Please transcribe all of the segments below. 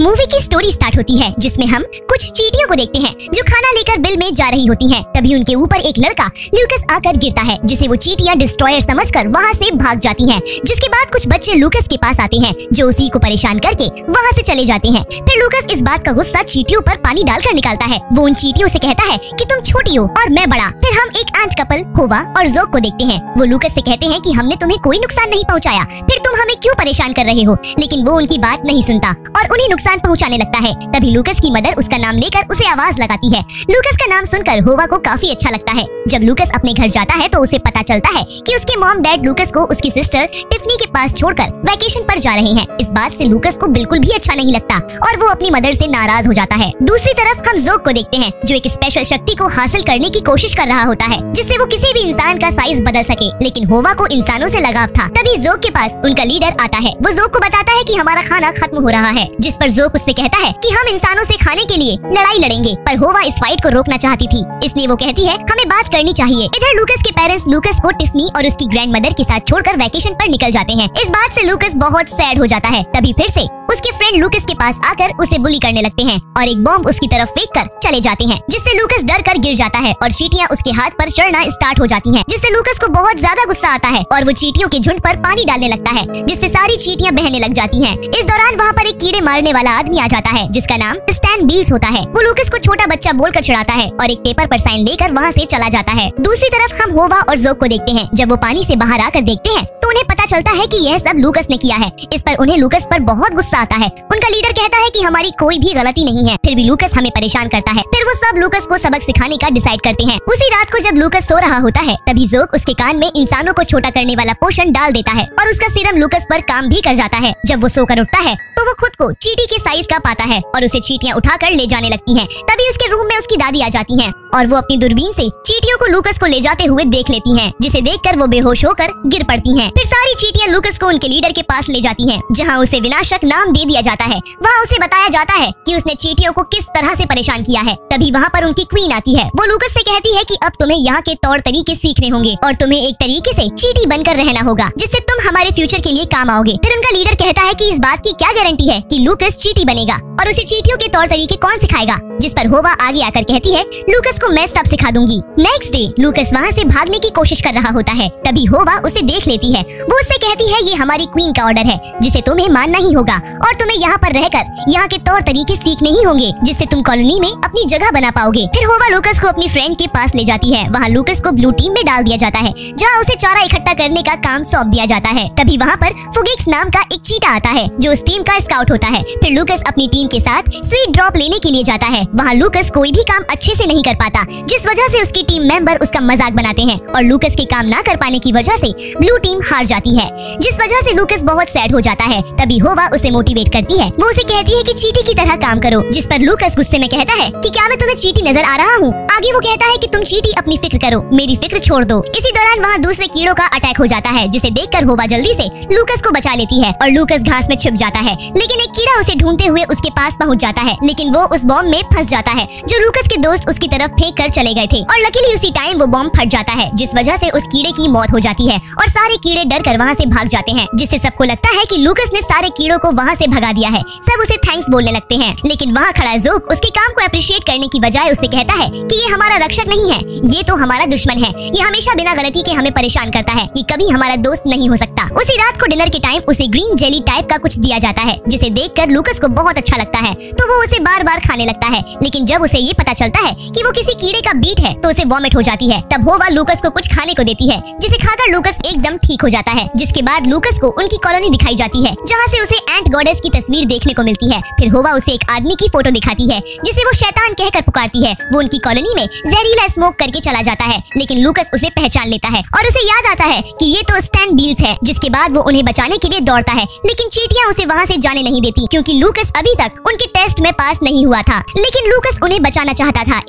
Movie की story start होती है जिसमें हम कुछ चींटियों को देखते हैं जो खाना लेकर बिल में जा रही होती हैं। तभी उनके ऊपर एक लड़का लूकस आकर गिरता है जिसे वो चींटियां डिस्ट्रॉयर समझकर वहां से भाग जाती हैं। जिसके बाद कुछ बच्चे लूकस के पास आते हैं जो उसी को परेशान करके वहां से चले जाते हैं। फिर लूकस इस बात का गुस्सा चींटियों पर पानी डालकर निकालता है। वो उन चींटियों से कहता है कि तुम छोटी हो और मैं बड़ा। फिर हम एक आंट कपल होवा और जोक को देखते हैं। वो लूकस से कहते हैं कि हमने तुम्हें कोई नुकसान नहीं पहुंचाया, फिर तुम हमें क्यों परेशान कर रहे हो। लेकिन वो उनकी बात नहीं सुनता और उन्हें नुकसान पहुंचाने लगता है। तभी लूकस की मदर उसका नाम लेकर उसे आवाज लगाती है। लूकस का नाम सुनकर होवा को काफी अच्छा लगता है। जब लूकस अपने घर जाता है तो उसे पता चलता है कि उसके मॉम डैड लूकस को उसकी सिस्टर टिफनी के पास छोड़कर वैकेशन पर जा रहे हैं। इस बात से लूकस को बिल्कुल भी अच्छा नहीं लगता और वो अपनी मदर से नाराज हो जाता है। दूसरी तरफ हम जोक को देखते हैं जो एक स्पेशल शक्ति को हासिल करने की कोशिश कर रहा होता है जिससे वो किसी भी इंसान का साइज बदल सके। लेकिन होवा को इंसानों से लगाव था। तभी जोक के पास उनका लीडर आता है। वो जोक को बताता है कि हमारा खाना खत्म हो रहा है, जिस पर जोक उससे कहता है कि हम इंसानों से खाने के लिए लड़ाई लड़ेंगे। पर होवा इस फाइट को रोकना चाहती थी, इसलिए वो कहती है हमें बात करनी चाहिए। इधर लूकस के पेरेंट्स लूकस को टिफनी और उसकी ग्रैंड मदर के साथ छोड़कर वैकेशन पर निकल जाते हैं। इस बात से लूकस बहुत सैड हो जाता है। तभी फिर से उसके फ्रेंड लूकस के पास आकर उसे बुली करने लगते हैं और एक बॉम्ब उसकी तरफ फेंक कर चले जाते हैं, जिससे लूकस डर कर गिर जाता है और चींटियां उसके हाथ पर चढ़ना स्टार्ट हो जाती हैं, जिससे लूकस को बहुत ज्यादा गुस्सा आता है और वो चींटियों के झुंड पर पानी डालने लगता है जिससे सारी चींटियां बहने लग जाती हैं। इस दौरान वहाँ पर एक कीड़े मारने वाला आदमी आ जाता है जिसका नाम स्टैन बील्स होता है। वो लूकस को छोटा बच्चा बोलकर चिढ़ाता है और एक पेपर पर साइन लेकर वहाँ से चला जाता है। दूसरी तरफ हम होवा और जोक को देखते हैं। जब वो पानी से बाहर आकर देखते हैं तो उन्हें पता चलता है कि यह सब लूकस ने किया है। इस पर उन्हें लूकस पर बहुत गुस्सा आता है। उनका लीडर कहता है कि हमारी कोई भी गलती नहीं है, फिर भी लूकस हमें परेशान करता है। फिर वो सब लूकस को सबक सिखाने का डिसाइड करते हैं। उसी रात को जब लूकस सो रहा होता है तभी जोक उसके कान में इंसानों को छोटा करने वाला पोषण डाल देता है और उसका सीरम लूकस पर काम भी कर जाता है। जब वो सोकर उठता है तो वो खुद को चींटी के साइज का पाता है और उसे चींटियां उठाकर ले जाने लगती हैं। तभी उसके रूम में उसकी दादी आ जाती हैं और वो अपनी दूरबीन से चींटियों को लूकस को ले जाते हुए देख लेती हैं, जिसे देखकर वो बेहोश होकर गिर पड़ती हैं। फिर सारी चींटियां लूकस को उनके लीडर के पास ले जाती हैं, जहां उसे विनाशक नाम दे दिया जाता है। वहां उसे बताया जाता है कि उसने चींटियों को किस तरह से परेशान किया है। तभी वहां पर उनकी क्वीन आती है। वो लूकस से कहती है कि अब तुम्हें यहाँ के तौर तरीके सीखने होंगे और तुम्हें एक तरीके से चींटी बनकर रहना होगा, जिससे तुम हमारे फ्यूचर के लिए काम आओगे। फिर उनका लीडर कहता है कि इस बात की क्या गारंटी है कि लूकस चींटी बनेगा और उसे चींटियों के तौर तरीके कौन सिखाएगा। जिस पर होवा आगे आकर कहती है लूकस को मैं सब सिखा दूंगी। नेक्स्ट डे लूकस वहाँ से भागने की कोशिश कर रहा होता है। तभी होवा उसे देख लेती है। वो उससे कहती है ये हमारी क्वीन का ऑर्डर है जिसे तुम्हें मानना ही होगा और तुम्हें यहाँ पर रहकर यहाँ के तौर तरीके सीखने ही होंगे, जिससे तुम कॉलोनी में अपनी जगह बना पाओगे। फिर होवा लूकस को अपनी फ्रेंड के पास ले जाती है। वहाँ लूकस को ब्लू टीम में डाल दिया जाता है जहाँ उसे चारा इकट्ठा करने का काम सौंप दिया जाता है। तभी वहाँ पर फुगिक्स नाम का एक चीता आता है जो उस टीम का स्काउट होता है। फिर लूकस अपनी टीम के साथ स्वीट ड्रॉप लेने के लिए जाता है। वहाँ लूकस कोई भी काम अच्छे से नहीं कर पाता, जिस वजह से उसकी टीम मेंबर उसका मजाक बनाते हैं और लूकस के काम ना कर पाने की वजह से ब्लू टीम हार जाती है, जिस वजह से लूकस बहुत सैड हो जाता है। तभी होवा उसे मोटिवेट करती है। वो उसे कहती है कि चींटी की तरह काम करो, जिस पर लूकस गुस्से में कहता है कि क्या मैं तुम्हें चींटी नजर आ रहा हूँ। आगे वो कहता है कि तुम चींटी अपनी फिक्र करो, मेरी फिक्र छोड़ दो। इसी दौरान वहाँ दूसरे कीड़ों का अटैक हो जाता है, जिसे देखकर होवा जल्दी से लूकस को बचा लेती है और लूकस घास में छुप जाता है। लेकिन एक कीड़ा उसे ढूंढते हुए उसके पास पहुँच जाता है, लेकिन वो उस बॉम्ब में फंस जाता है जो लूकस के दोस्त उसकी तरफ फेंक कर चले गए थे और लकीली उसी टाइम वो बॉम्ब फट जाता है, जिस वजह से उस कीड़े की मौत हो जाती है और सारे कीड़े डर कर वहाँ से भाग जाते हैं, जिससे सबको लगता है कि लूकस ने सारे कीड़ों को वहाँ से भगा दिया है। सब उसे थैंक्स बोलने लगते हैं, लेकिन वहाँ खड़ा जोक उसके काम को अप्रिशिएट करने की बजाय उससे कहता है कि ये हमारा रक्षक नहीं है, ये तो हमारा दुश्मन है। ये हमेशा बिना गलती के हमें परेशान करता है, ये कभी हमारा दोस्त नहीं हो सकता। उसी रात को डिनर के टाइम उसे ग्रीन जेली टाइप का कुछ दिया जाता है, जिसे देखकर लूकस को बहुत अच्छा लगता है, तो वो उसे बार बार खाने लगता है। लेकिन जब उसे ये पता चलता है कि वो किसी कीड़े का बीट है तो उसे वॉमिट हो जाती है। तब होवा लूकस को कुछ खाने को देती है, जिसे खाकर लूकस एकदम ठीक हो जाता है। जिसके बाद लूकस को उनकी कॉलोनी दिखाई जाती है, जहाँ से उसे एंट गॉडेस की तस्वीर देखने को मिलती है। फिर होवा उसे एक आदमी की फोटो दिखाती है, जिसे वो शैतान कहकर पुकारती है। वो उनकी कॉलोनी में जहरीला स्मोक करके चला जाता है, लेकिन लूकस उसे पहचान लेता है और उसे याद आता है कि ये तो स्टैन बील्स है। जिसके बाद वो उन्हें बचाने के लिए दौड़ता है, लेकिन चींटियां उसे वहाँ से जाने नहीं देती, क्योंकि लूकस अभी तक उनके टेस्ट में पास नहीं हुआ था। लेकिन लूकस उन्हें बचाना चाहता था, इसलिए वो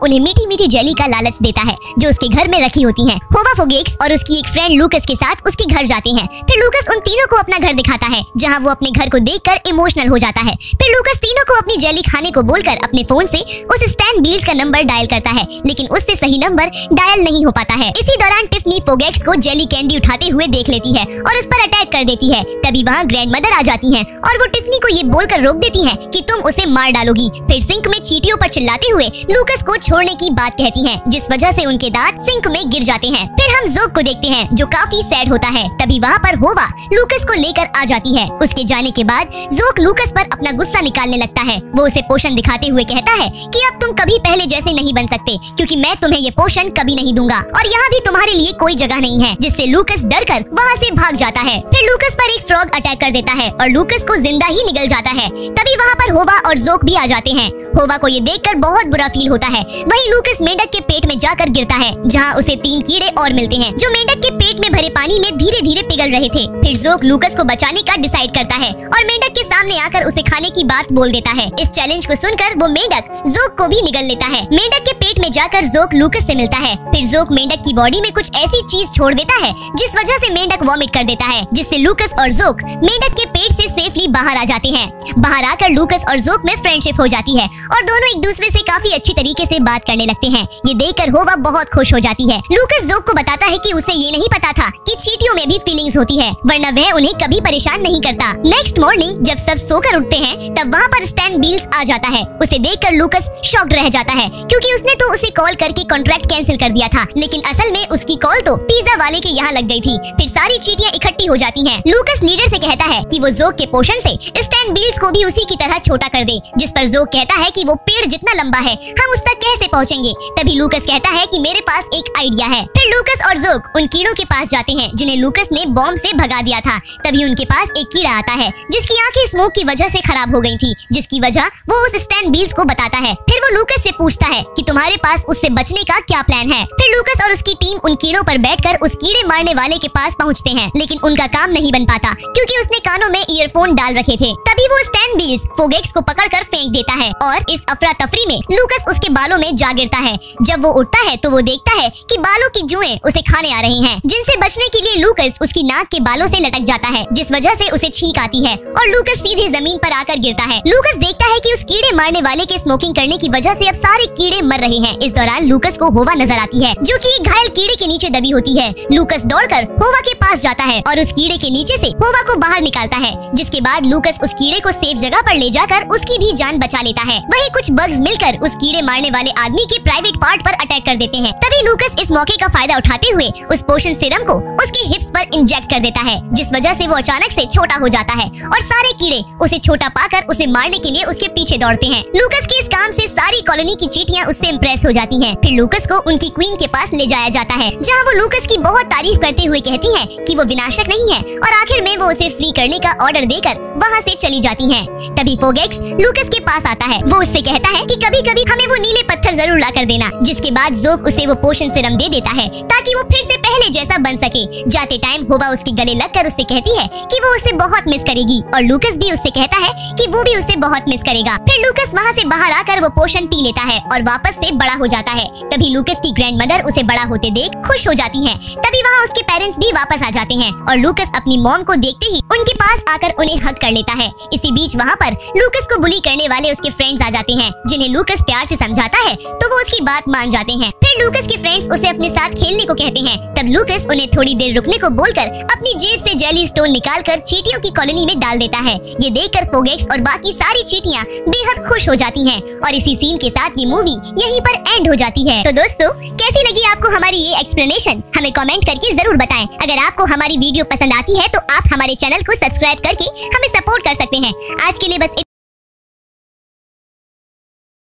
उन्हें मीठी मीठी जेली का लालच देता है जो उसके घर में रखी होती है। होवा फोगेक्स और उसकी एक फ्रेंड लूकस के साथ उसके घर जाते हैं। फिर लूकस उन तीनों को अपना घर दिखाता है जहाँ वो अपने घर को देखकर इमोशनल हो जाता है। फिर लूकस तीनों को अपनी जेली खाने को बोलकर अपने फोन से उस स्टैन बील्स का नंबर डायल करता है, लेकिन उससे सही नंबर डायल नहीं हो पाता है। इसी दौरान टिफनी फोगेक्स को जेली कैंडी उठाते हुए देख लेती है और उस पर अटैक कर देती है। तभी वहाँ ग्रैंडमदर आ जाती हैं और वो टिफनी को ये बोलकर रोक देती हैं कि तुम उसे मार डालोगी। फिर सिंक में चींटियों पर चिल्लाते हुए लूकस को छोड़ने की बात कहती हैं, जिस वजह से उनके दांत सिंक में गिर जाते हैं। फिर हम जोक को देखते हैं जो काफी सैड होता है। तभी वहाँ पर होवा लूकस को लेकर आ जाती है। उसके जाने के बाद जोक लूकस पर अपना गुस्सा निकालने लगता है। वो उसे पोशन दिखाते हुए कहता है कि अब तुम कभी पहले जैसे नहीं बन सकते, क्योंकि मैं तुम्हें ये पोशन कभी नहीं दूंगा और यहाँ भी तुम्हारे लिए कोई जगह नहीं है, जिससे लूकस डरकर वहाँ से भाग जाता है। फिर लूकस पर एक फ्रॉग अटैक कर देता है और लूकस को जिंदा ही निगल जाता है। तभी वहाँ पर होवा और जोक भी आ जाते हैं। होवा को ये देखकर बहुत बुरा फील होता है। वहीं लूकस मेंढक के पेट में जाकर गिरता है, जहाँ उसे 3 कीड़े और मिलते हैं जो मेंढक के पेट में भरे पानी में धीरे धीरे पिघल रहे थे। फिर जोक लूकस को बचाने का डिसाइड करता है और मेंढक के सामने आकर उसे खाने की बात बोल देता है। इस चैलेंज को सुनकर वो मेंढक जोक को भी निगल लेता है। मेंढक के पेट में जाकर जोक लूकस से मिलता है। फिर जोक मेंढक की बॉडी में कुछ ऐसी चीज छोड़ देता है जिस वजह से मेंढक वॉमिट कर देता है, जिससे लूकस और जोक मेंढक के पेट से सेफली बाहर आ जाते हैं। बाहर आकर लूकस और जोक में फ्रेंडशिप हो जाती है और दोनों एक दूसरे से काफी अच्छी तरीके से बात करने लगते हैं। ये देखकर होवा बहुत खुश हो जाती है। लूकस जोक को बताता है कि उसे ये नहीं पता था कि चींटियों में भी फीलिंग्स होती है, वरना वह उन्हें कभी परेशान नहीं करता। नेक्स्ट मॉर्निंग जब सब सोकर उठते हैं तब वहाँ पर स्टैन बील्स आ जाता है। उसे देखकर लूकस शॉक्ड रह जाता है, क्योंकि उसने तो उसे कॉल करके कॉन्ट्रैक्ट कैंसिल कर दिया था, लेकिन असल में उसकी कॉल तो पिज्जा वाले के यहाँ लग गई थी। फिर सारी चींटियां इकट्ठी हो जाती हैं। लूकस लीडर से कहता है कि वो जोक के पोशन से स्टैन बील्स को भी उसी की तरह छोटा कर दे, जिस पर जोक कहता है कि वो पेड़ जितना लंबा है, हम उस तक कैसे पहुँचेंगे। तभी लूकस कहता है कि मेरे पास एक आइडिया है। फिर लूकस और जोक उन कीड़ों के पास जाते हैं जिन्हें लूकस ने बॉम्ब से भगा दिया था। तभी उनके पास एक कीड़ा आता है जिसकी आंखें स्मोक की वजह से खराब हो गई थी, जिसकी वजह वो उस स्टैन बील्स को बताता है। फिर वो लूकस से पूछता है कि तुम्हारे पास उससे बचने का क्या प्लान है। फिर लूकस और उसकी टीम उन कीड़ों पर बैठकर उस कीड़े मारने वाले के पास पहुंचते हैं, लेकिन उनका काम नहीं बन पाता क्योंकि उसने कानों में ईयरफोन डाल रखे थे। तभी वो स्टैन बील्स फोगेक्स को पकड़कर फेंक देता है और इस अफरा तफरी में लूकस उसके बालों में जा गिरता है। जब वो उठता है तो वो देखता है कि बालों की जुएं उसे खाने आ रही हैं, जिनसे बचने के लिए लूकस उसकी नाक के बालों से लटक जाता है, जिस वजह से उसे छींक आती है और लूकस सीधे जमीन पर आकर गिरता है। लूकस देखता है कि उस कीड़े मारने वाले के स्मोकिंग करने की वजह से अब सारे कीड़े मर रहे हैं। इस दौरान लूकस को होवा नजर आती है जो कि एक घायल कीड़े के नीचे दबी होती है। लूकस दौड़कर होवा के पास जाता है और उस कीड़े के नीचे से होवा को बाहर निकालता है, जिसके बाद लूकस उस कीड़े को सेफ जगह पर ले जाकर उसकी भी जान बचा लेता है। वहीं कुछ बग्स मिलकर उस कीड़े मारने वाले आदमी के प्राइवेट पार्ट पर अटैक कर देते हैं। तभी लूकस इस मौके का फायदा उठाते हुए उस पोशन सीरम को उसके हिप्स पर इंजेक्ट कर देता है, जिस वजह से वो अचानक से छोटा हो जाता है और सारे कीड़े उसे छोटा पाकर उसे मारने के लिए उसके पीछे दौड़ते हैं। लूकस के इस काम से सारी कॉलोनी की चींटियां उससे इम्प्रेस हो जाती हैं। फिर लूकस को उनकी क्वीन के पास ले जाया जाता है, जहां वो लूकस की बहुत तारीफ करते हुए कहती हैं कि वो विनाशक नहीं है और आखिर में वो उसे फ्री करने का ऑर्डर देकर वहां से चली जाती हैं। तभी फोगेक्स लूकस के पास आता है। वो उससे कहता है कि कभी कभी हमें वो नीले पत्थर जरूर ला कर देना, जिसके बाद जोक उसे वो पोशन सीरम दे देता है ताकि वो फिर से पहले जैसा बन सके। जाते टाइम होवा उसके गले लगकर उससे कहती है कि वो उसे बहुत मिस करेगी और लूकस भी उससे कहता है कि वो भी उसे बहुत मिस करेगा। फिर लूकस वहाँ से बाहर आकर वो पोशन पी लेता है और वापस से बड़ा हो जाता है। तभी लूकस की ग्रैंडमदर उसे बड़ा होते देख खुश हो जाती है। तभी वहाँ उसके पेरेंट्स भी वापस आ जाते हैं और लूकस अपनी मॉम को देखते ही उनके पास आकर उन्हें हग कर लेता है। इसी बीच वहाँ पर लूकस को बुली करने वाले उसके फ्रेंड्स आ जाते हैं, जिन्हें लूकस प्यार से समझाता है तो वो उसकी बात मान जाते हैं। फिर लूकस के फ्रेंड्स उसे अपने साथ खेलने को कहते हैं। तब लूकस उन्हें थोड़ी देर रुकने को बोलकर अपनी जेब से जेली स्टोन निकालकर चींटियों की कॉलोनी में डाल देता है। ये देखकर फोगेक्स और बाकी सारी चींटियां बेहद खुश हो जाती हैं और इसी सीन के साथ ये मूवी यहीं पर एंड हो जाती है। तो दोस्तों, कैसी लगी आपको हमारी ये एक्सप्लेनेशन, हमें कमेंट करके जरूर बताएं। अगर आपको हमारी वीडियो पसंद आती है तो आप हमारे चैनल को सब्सक्राइब करके हमें सपोर्ट कर सकते हैं। आज के लिए बस